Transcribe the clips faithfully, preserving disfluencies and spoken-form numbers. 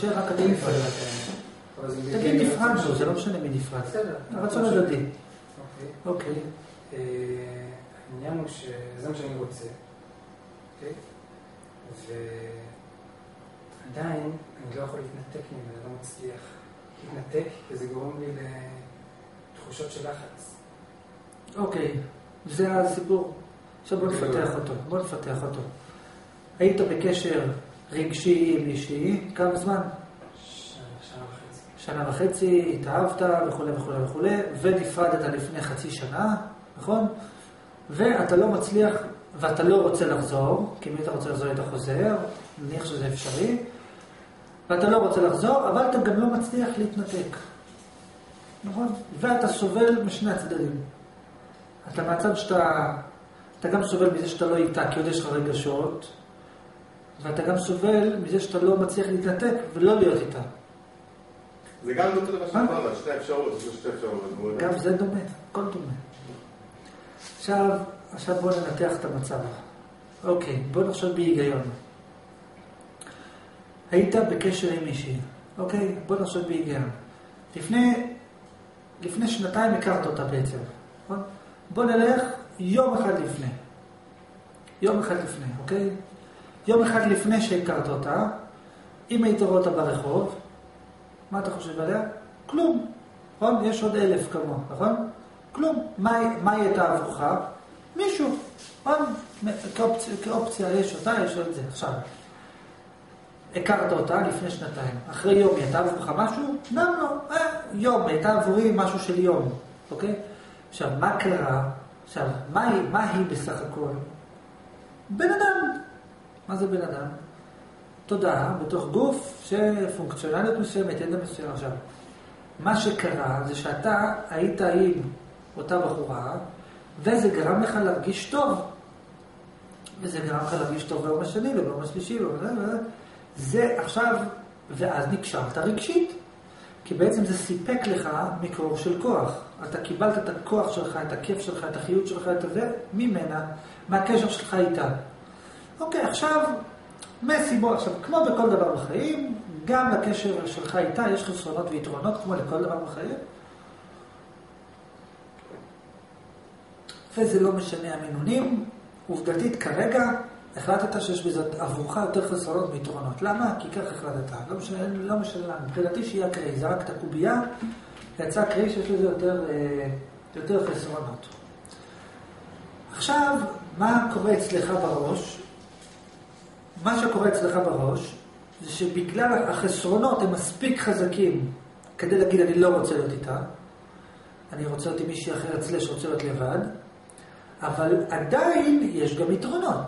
תשאר רק אתה נפרד. תגיד נפרד לו, זה לא משנה מי נפרד. בסדר. הרצון הדדי. אוקיי. אוקיי. העניין הוא שזה מה שאני רוצה. אוקיי? ועדיין אני לא יכול להתנתק ממנו, אני לא מצליח להתנתק, כי זה גורם לי לתחושות של לחץ. אוקיי, זה הסיפור. עכשיו בוא נפתח אותו, בוא נפתח אותו. היית בקשר רגשי עם אישי, כמה זמן? שנה, שנה וחצי. שנה וחצי, התאהבת וכו' וכו' וכו', ונפרדת לפני חצי שנה, נכון? ואתה לא מצליח, ואתה לא רוצה לחזור, כי אם אתה רוצה לחזור אתה חוזר, נניח שזה אפשרי, ואתה לא רוצה לחזור, אבל אתה גם לא מצליח להתנתק. נכון? ואתה סובל משני הצדדים. אתה מהצד שאתה, אתה גם סובל מזה שאתה לא איתה, כי עוד יש לך רגשות, ואתה גם סובל מזה שאתה לא מצליח להתנתק ולא להיות איתה. זה גם דומה למה שאמרת, שתי אפשרות, זה שתי אפשרות. גם זה דומה, הכל דומה. עכשיו, עכשיו בוא ננתח את המצב. אוקיי, בוא נחשוב בהיגיון. היית בקשר עם מישהי, אוקיי? בוא נחשוב בהיגיון. לפני, לפני שנתיים הכרת אותה בעצם, נכון? בוא נלך יום אחד לפני. יום אחד לפני, אוקיי? יום אחד לפני שהכרת אותה, אם היית רואה אותה ברחוב, מה אתה חושב עליה? כלום, נכון? יש עוד אלף כמו, נכון? כלום. מה, מה הייתה עבורך? מישהו, נכון? כאופציה, כאופציה יש אותה, יש עוד זה. עכשיו, הכרת אותה לפני שנתיים. אחרי יום הייתה עבורך משהו? גם לא. אה, יום, הייתה עבורי משהו של יום, אוקיי? עכשיו, מה קרה? עכשיו, מה היא, מה היא בסך הכל? בן אדם. מה זה בן אדם? תודעה בתוך גוף שפונקציונליות מסוימת, ידע מסוים. עכשיו, מה שקרה זה שאתה היית עם אותה בחורה, וזה גרם לך להרגיש טוב. וזה גרם לך להרגיש טוב ביום השני, וביום השלישי, זה עכשיו, ואז נקשרת רגשית. כי בעצם זה סיפק לך מקור של כוח. אתה קיבלת את הכוח שלך, את הכיף שלך, את החיות שלך, את זה, ממנה, מהקשר שלך איתה. אוקיי, עכשיו, מסיבות, עכשיו, כמו בכל דבר בחיים, גם לקשר שלך איתה יש חסרונות ויתרונות, כמו לכל דבר בחיים. וזה לא משנה המינונים. עובדתית, כרגע, החלטת שיש בזה עבורך יותר חסרונות ויתרונות. למה? כי כך החלטת. לא משנה, לא משנה. מבחינתי שיהיה קרי, זרק את הקובייה, יצא קרי שיש לזה יותר, יותר חסרונות. עכשיו, מה קורה אצלך בראש? מה שקורה אצלך בראש, זה שבגלל החסרונות הם מספיק חזקים כדי להגיד אני לא רוצה להיות איתה, אני רוצה להיות עם מישהי אחרת סלש רוצה להיות לבד, אבל עדיין יש גם יתרונות.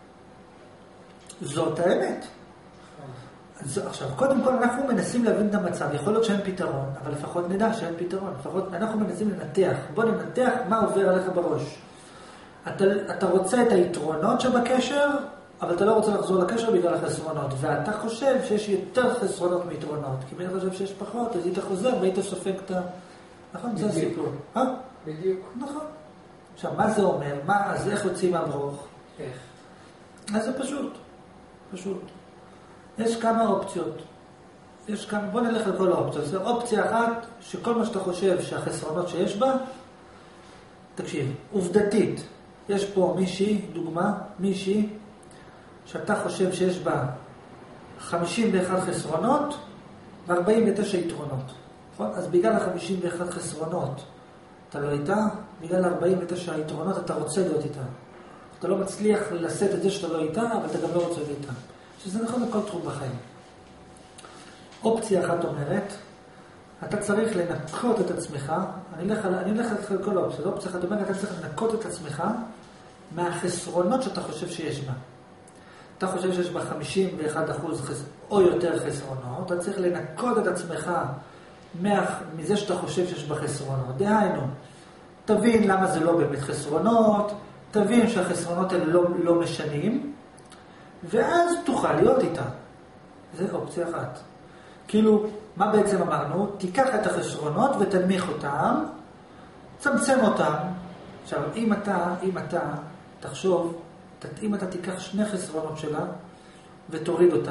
זאת האמת. אז, עכשיו, קודם כל אנחנו מנסים להבין את המצב, יכול להיות שאין פתרון, אבל לפחות נדע שאין פתרון, לפחות אנחנו מנסים לנתח, בוא ננתח מה עובר עליך בראש. אתה, אתה רוצה את היתרונות שבקשר, אבל אתה לא רוצה לחזור לקשר בגלל החסרונות, ואתה חושב שיש יותר חסרונות מיתרונות, כי אם אתה חושב שיש פחות, אז היית חוזר והיית סופג את ה... נכון? זה הסיפור. אה? בדיוק. נכון. עכשיו, מה זה אומר? מה, אז איך יוצאים מהברוך? איך? אז זה פשוט. פשוט. יש כמה אופציות. יש כמה, בוא נלך על כל האופציות. זו אופציה אחת, שכל מה שאתה חושב שהחסרונות שיש בה, תקשיב, עובדתית, יש פה מישהי, דוגמה, מישהי, שאתה חושב שיש בה חמישים ואחת חסרונות ו-ארבעים ותשע יתרונות. נכון? אז בגלל ה-חמישים ואחת חסרונות אתה לא איתה, בגלל ה-ארבעים ותשע יתרונות אתה רוצה להיות איתה. אתה לא מצליח לשאת את זה שאתה לא איתה, אבל אתה גם לא רוצה להיות איתה. שזה נכון לכל תחום בחיים. אופציה אחת אומרת, אתה צריך לנקות את עצמך, אני אלך, אני אלך על כל האופציה, אופציה אחת אומרת, אתה צריך לנקות את עצמך מהחסרונות שאתה חושב שיש בה. אתה חושב שיש בה חמישים ואחד אחוז חס... או יותר חסרונות, אתה צריך לנקות את עצמך מה... מזה שאתה חושב שיש בה חסרונות. דהיינו, תבין למה זה לא באמת חסרונות, תבין שהחסרונות האלה לא, לא משנים, ואז תוכל להיות איתה. זה אופציה אחת. כאילו, מה בעצם אמרנו? תיקח את החסרונות ותנמיך אותם, צמצם אותם. עכשיו, אם אתה, אם אתה תחשוב, אם אתה תיקח שני חסרונות שלה ותוריד אותם,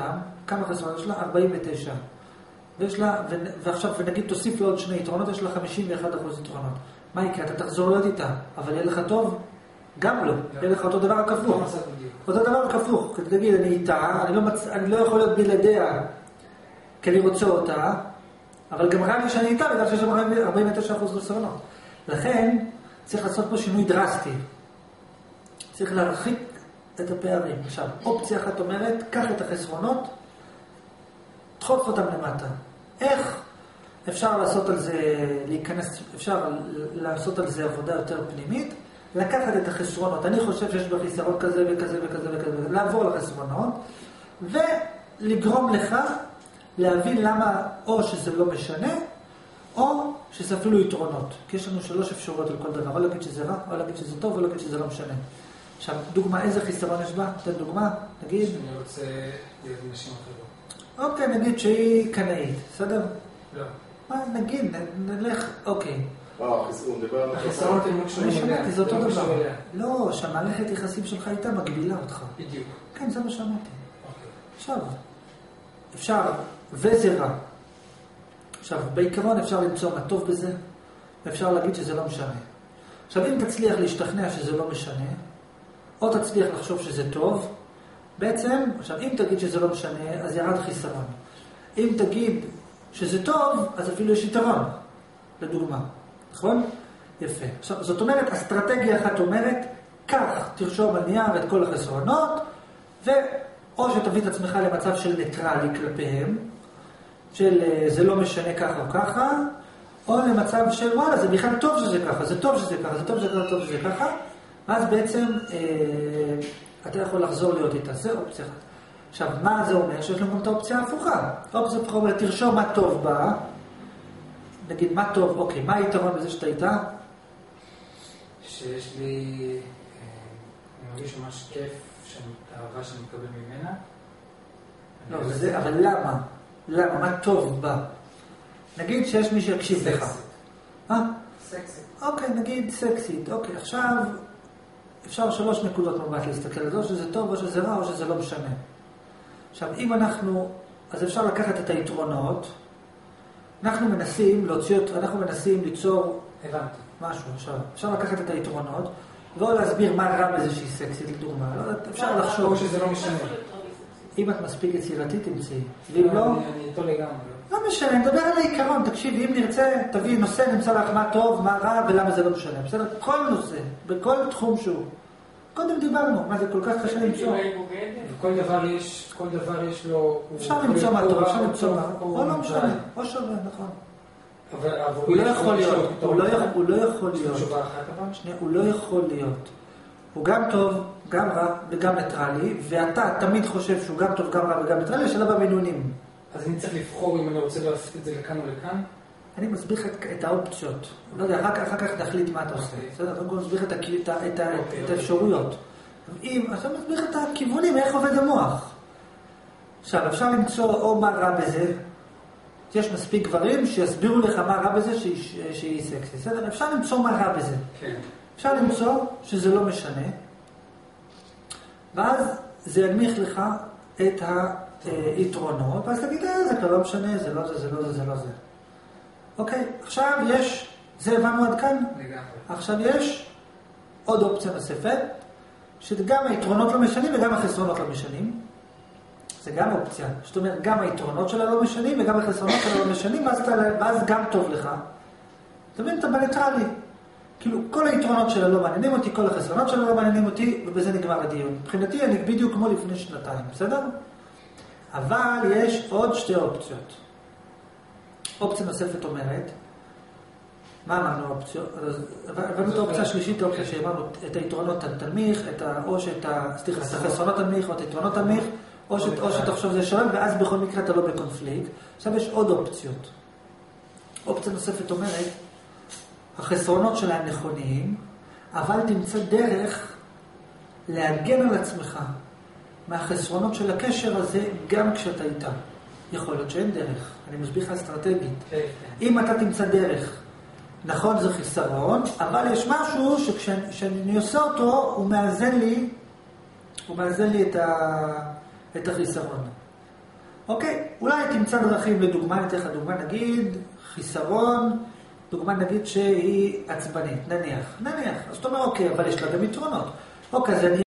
כמה חסרונות? יש לה ארבעים ותשע. ויש לה, ועכשיו, ונגיד תוסיף לו עוד שני יתרונות, יש לה חמישים ואחד אחוז יתרונות. מה יקרה? אתה תחזור להיות איתה, אבל יהיה לך טוב? גם לא. יהיה לך אותו דבר הכפוך. אותו דבר הכפוך. כי תגיד, אני איתה, אני לא, מצ... אני לא יכול להיות בלעדיה, כי אני רוצה אותה, אבל גם רע לי שאני איתה, בגלל שיש ארבעים ותשע אחוז חסרונות. לכן, צריך לעשות פה שינוי דרסטי. צריך להרחיק את הפערים. עכשיו, אופציה אחת אומרת, קח את החסרונות, דחוף אותם למטה. איך אפשר לעשות על זה, להיכנס, אפשר לעשות על זה עבודה יותר פנימית, לקחת את החסרונות. אני חושב שיש בחיסרון כזה וכזה וכזה וכזה, לעבור לחסרונות, ולגרום לך להבין למה או שזה לא משנה, או שזה אפילו יתרונות. כי יש לנו שלוש אפשרויות על כל דבר, או להגיד שזה רע, או להגיד שזה טוב, או להגיד שזה לא משנה. עכשיו, דוגמה, איזה חיסרון יש בה? תן דוגמה, נגיד. שאני רוצה להיות עם נשים אחרות. אוקיי, נגיד שהיא קנאית, בסדר? לא. מה, נגיד, נלך, אוקיי. וואו, החיסרון, דבר על החיסרון אתם לא קשורים אליה. אני שמעתי, זה אותו לא קשור דבר. אליה. לא, שהמערכת יחסים שלך איתה מגבילה אותך. בדיוק. כן, זה מה שאמרתי. אוקיי. עכשיו, אפשר, וזה רע. עכשיו, בעיקרון אפשר למצוא מה טוב בזה, ואפשר להגיד שזה לא משנה. עכשיו, אם תצליח להשתכנע שזה לא משנה, או תצליח לחשוב שזה טוב, בעצם, עכשיו, אם תגיד שזה לא משנה, אז ירד חיסרון. אם תגיד שזה טוב, אז אפילו יש יתרון, לדוגמה. נכון? יפה. עכשיו, זאת אומרת, אסטרטגיה אחת אומרת, כך תרשום על נייר את כל החסרונות, ואו שתביא את עצמך למצב של ניטרלי כלפיהם, של זה לא משנה ככה או ככה, או למצב של וואלה, זה בכלל טוב שזה ככה, זה טוב שזה ככה, זה טוב שזה ככה, טוב שזה ככה, ואז בעצם אה, אתה יכול לחזור להיות איתה, זה אופציה אחת. עכשיו, מה זה אומר? שיש לנו גם את האופציה ההפוכה. אופציה ההפוכה אומרת, תרשום מה טוב בה, נגיד מה טוב, אוקיי, מה היתרון בזה שאתה איתה? שיש לי, אני מרגיש ממש כיף, האהבה שאני מקבל ממנה. לא, זה, אבל למה? למה? מה טוב בה? נגיד שיש מי שיקשיב לך. אה? סקסית. אוקיי, נגיד סקסית. אוקיי, עכשיו אפשר שלוש נקודות מבט להסתכל על זה, או שזה טוב, או שזה רע, או שזה לא משנה. עכשיו, אם אנחנו, אז אפשר לקחת את היתרונות, אנחנו מנסים להוציא, אנחנו מנסים ליצור הבנתי. משהו. עכשיו, אפשר לקחת את היתרונות, ולא להסביר מה רע בזה שהיא סקסית, לדוגמה. אפשר לחשוב. או שזה לא משנה. אם את מספיק יצירתית, תמצאי. ואם לא... אני איתו לגמרי. לא משנה, נדבר על העיקרון. תקשיב, אם נרצה, תביא נושא, נמצא לך מה טוב, מה רע, ולמה זה לא משנה. בסדר? כל נושא, בכל תחום שהוא. קודם דיברנו, מה זה כל כך קשה למצוא. כל דבר יש, כל דבר יש לו... אפשר למצוא מה טוב, אפשר למצוא מה. או לא משנה, או שווה, נכון. הוא לא יכול להיות, הוא לא יכול להיות. הוא לא יכול להיות. הוא גם טוב, גם רע וגם ניטרלי, ואתה תמיד חושב שהוא גם טוב, גם רע וגם ניטרלי, השאלה במינונים. אז אני צריך לבחור אם אני רוצה להסיק את זה לכאן או לכאן? אני מסביר את האופציות. לא יודע, אחר כך תחליט מה אתה עושה. בסדר, אני מסביר את האפשרויות. עכשיו מסביר את הכיוונים, איך עובד המוח. עכשיו, אפשר למצוא או מה רע בזה, יש מספיק גברים שיסבירו לך מה רע בזה שהיא סקסית. בסדר, אפשר למצוא מה רע בזה. אפשר למצוא שזה לא משנה, ואז זה ינמיך לך את היתרונות, ואז תגיד, אה, זה כבר לא משנה, זה לא זה, זה לא זה, זה לא זה. אוקיי, עכשיו יש, זה הבנו עד כאן? לגמרי. עכשיו יש עוד אופציה נוספת, שגם היתרונות לא משנים וגם החסרונות לא משנים. זה גם אופציה. זאת אומרת, גם היתרונות שלה לא משנים וגם החסרונות שלה לא משנים, ואז, אתה, ואז גם טוב לך. אתה מבין, אתה בניטרלי. כאילו, כל היתרונות שלה לא מעניינים אותי, כל החסרונות שלה לא מעניינים אותי, ובזה נגמר הדיון. מבחינתי, אני בדיוק כמו לפני שנתיים, בסדר? אבל יש עוד שתי אופציות. אופציה נוספת אומרת, מה אמרנו אופציות? הבנו את האופציה השלישית, האופציה שאמרנו, את היתרונות תנמיך, את החסרונות תנמיך, או את היתרונות תנמיך, או שתחשוב זה שואל, ואז בכל מקרה אתה לא בקונפליקט. עכשיו יש עוד אופציות. אופציה נוספת אומרת, החסרונות שלהם נכוניים, אבל תמצא דרך להגן על עצמך מהחסרונות של הקשר הזה גם כשאתה איתה. יכול להיות שאין דרך. אני מסביר לך אסטרטגית. אם אתה תמצא דרך, נכון זה חיסרון, אבל יש משהו שכשאני עושה אותו, הוא מאזן לי, הוא מאזן לי את, ה, את החיסרון. אוקיי, אולי תמצא דרכים לדוגמה, ניתן לך דוגמה, נגיד חיסרון, דוגמה נגיד שהיא עצבנית, נניח, נניח. אז אתה אומר, אוקיי, אבל יש לה גם יתרונות. אוקיי, אז אני